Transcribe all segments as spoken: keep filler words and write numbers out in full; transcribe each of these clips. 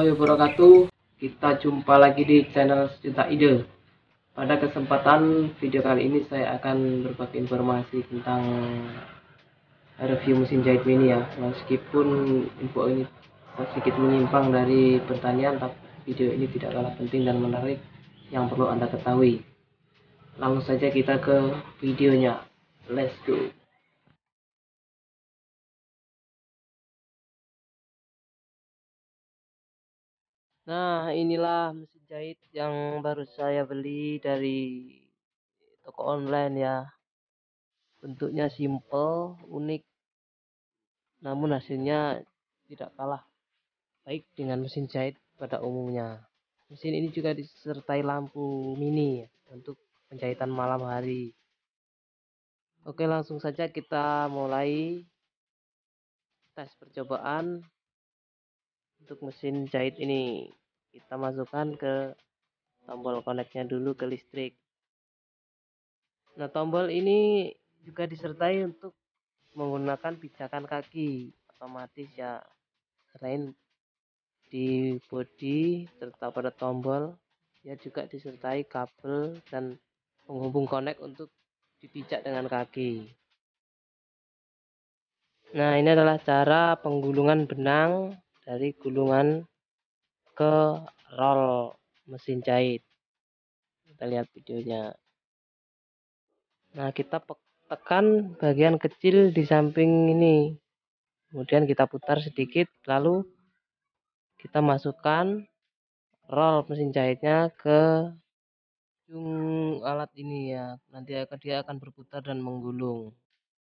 warahmatullahi wabarakatuh. Kita jumpa lagi di channel Sejuta Ide. Pada kesempatan video kali ini saya akan berbagi informasi tentang review mesin jahit mini ya. Meskipun info ini sedikit menyimpang dari pertanyaan, tapi video ini tidak kalah penting dan menarik yang perlu Anda ketahui. Langsung saja kita ke videonya. Let's go. Nah, inilah mesin jahit yang baru saya beli dari toko online ya. Bentuknya simple, unik, namun hasilnya tidak kalah baik dengan mesin jahit pada umumnya. Mesin ini juga disertai lampu mini untuk penjahitan malam hari. Oke, langsung saja kita mulai tes percobaan untuk mesin jahit ini. Kita masukkan ke tombol koneknya dulu ke listrik. Nah, tombol ini juga disertai untuk menggunakan pijakan kaki otomatis ya. Selain di bodi serta pada tombol, ya juga disertai kabel dan penghubung konek untuk dipijak dengan kaki. Nah, ini adalah cara penggulungan benang dari gulungan ke roll mesin jahit. Kita lihat videonya. Nah, kita tekan bagian kecil di samping ini, kemudian kita putar sedikit, lalu kita masukkan roll mesin jahitnya ke ujung alat ini ya. Nanti akan dia akan berputar dan menggulung.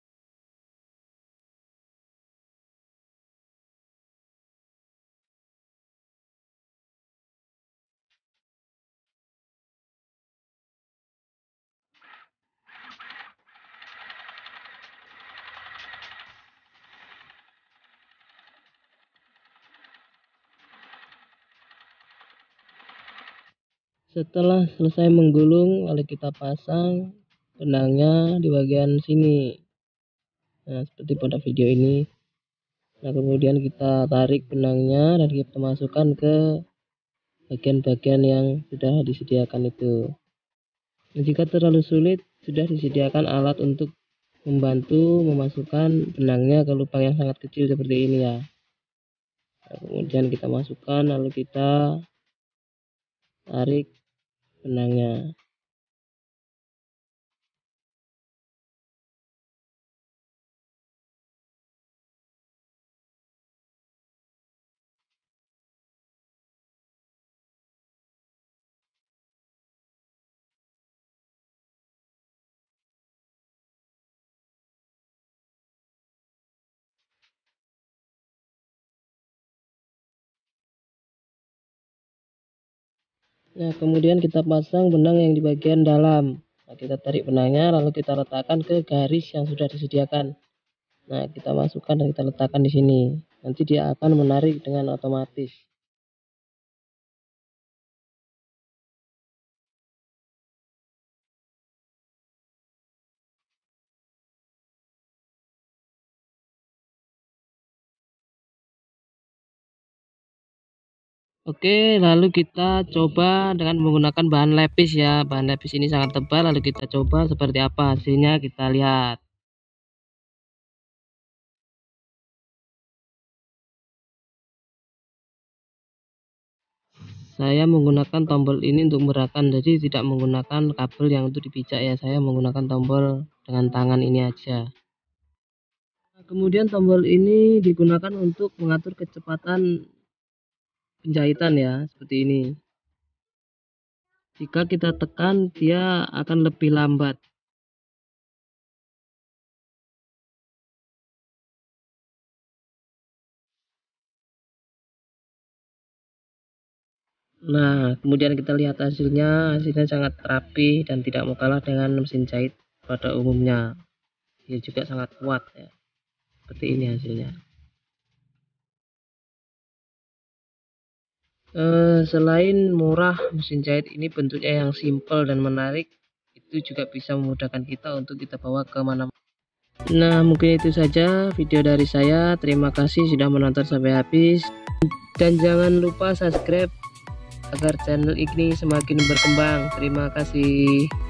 Setelah selesai menggulung, lalu kita pasang benangnya di bagian sini. Nah, seperti pada video ini. Nah, kemudian kita tarik benangnya dan kita masukkan ke bagian-bagian yang sudah disediakan itu. Nah, jika terlalu sulit, sudah disediakan alat untuk membantu memasukkan benangnya ke lubang yang sangat kecil seperti ini ya. Nah, kemudian kita masukkan, lalu kita tarik benangnya. Nah, kemudian kita pasang benang yang di bagian dalam. Nah, kita tarik benangnya, lalu kita letakkan ke garis yang sudah disediakan. Nah, kita masukkan dan kita letakkan di sini. Nanti dia akan menarik dengan otomatis. Oke, lalu kita coba dengan menggunakan bahan lepis ya. Bahan lepis ini sangat tebal, lalu kita coba seperti apa hasilnya, kita lihat. Saya menggunakan tombol ini untuk menggerakkan, jadi tidak menggunakan kabel yang untuk dipijak ya. Saya menggunakan tombol dengan tangan ini aja. Nah, kemudian tombol ini digunakan untuk mengatur kecepatan penjahitan ya, seperti ini. Jika kita tekan, dia akan lebih lambat. Nah, kemudian kita lihat hasilnya, hasilnya sangat rapi dan tidak mau kalah dengan mesin jahit pada umumnya. Dia juga sangat kuat ya. Seperti ini hasilnya. Eh, selain murah, mesin jahit ini bentuknya yang simple dan menarik, itu juga bisa memudahkan kita untuk kita bawa kemana-mana. Nah, mungkin itu saja video dari saya. Terima kasih sudah menonton sampai habis. dan jangan lupa subscribe agar channel ini semakin berkembang. Terima kasih.